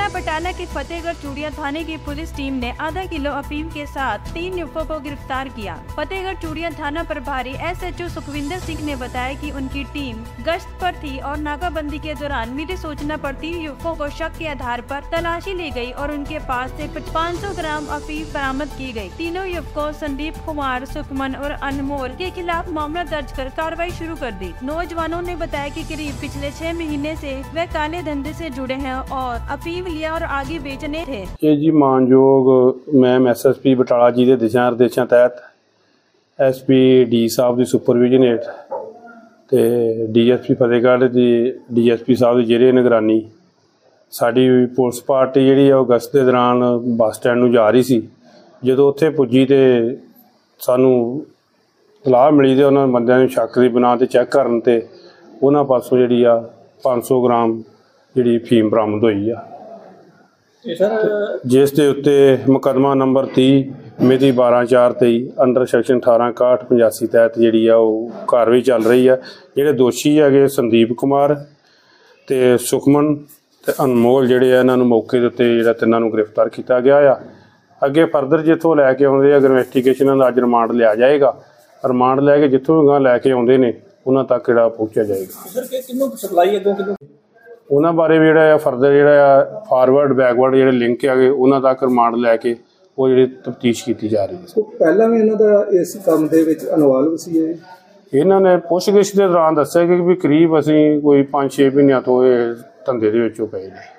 जिला बटाला के फतेहगढ़ चूड़िया थाने की पुलिस टीम ने आधा किलो अफीम के साथ 3 युवकों को गिरफ्तार किया। फतेहगढ़ चूड़िया थाना प्रभारी SHO सुखविंदर सिंह ने बताया कि उनकी टीम गश्त पर थी और नाकाबंदी के दौरान मिली सूचना पर 3 युवकों को शक के आधार पर तलाशी ली गई और उनके पास से 500 ग्राम अफीम बरामद की गई। तीनों युवकों संदीप कुमार, सुखमन और अनमोल के खिलाफ मामला दर्ज कर कार्रवाई शुरू कर दी। नौजवानों ने बताया कि करीब पिछले 6 महीने से वह काले धंधे से जुड़े हैं और अफीम लिया और आगे बेचने थे। ये जी मानयोग मैम SSP बटाला जी के दिशा निर्देशों तहत SP डी साहब की सुपरविजन हेठ ते DSP फतेहगढ़ की DSP साहब की जेरे निगरानी साडी पुलिस पार्टी जी गश्त के दौरान बस स्टैंड नूं जा रही सी। जो उत्थे पुजी तो सानू सलाह मिली तो उन्होंने बंदियां नूं शक की बिना चैक करन ते उन्हां पासों जी 500 ग्राम जी फीम बरामद हुई आ, जिस दे उत्ते मुकदमा नंबर 30 मिति 12/4/23 अंडर सैक्शन 1861 तहत जी कार्रवाई चल रही है। जिहड़े दोषी है संदीप कुमार ते सुखमन ते अनमोल जिहड़े इन्हां नूं मौके दे उत्ते जिहड़ा तिन्हां नूं गिरफ्तार किया गया आ। अगे फरदर जिथों लैके आउंदे अगर इन्वेस्टिगेशन अज रिमांड लिया जाएगा, रिमांड लैके जिथों गां लैके आउंदे ने उन्हां तक जिहड़ा पहुंचा जाएगा। उन्हां बारे भी जिहड़ा फरदर जिहड़ा फॉरवर्ड बैकवर्ड जिहड़े लिंक है उन्हां तक रिमांड लैके वो जिहड़ी तफ्तीश की जा रही है। पहला भी इन्हां दा इस काम दे विच इन्वॉल्व सी इन्हां ने पुछगिछ के दौरान दस्सिया कि भी करीब असीं कोई 5-6 महीनों तो ये धंधे दे विचों पए ने।